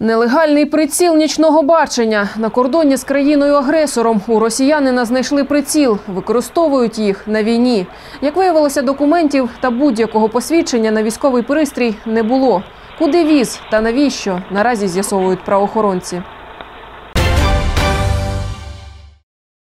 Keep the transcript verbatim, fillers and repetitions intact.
Нелегальний приціл нічного бачення. На кордоні з країною-агресором у росіянина знайшли приціл. Використовують їх на війні. Як виявилося, документів та будь-якого посвідчення на військовий пристрій не було. Куди віз та навіщо, наразі з'ясовують правоохоронці.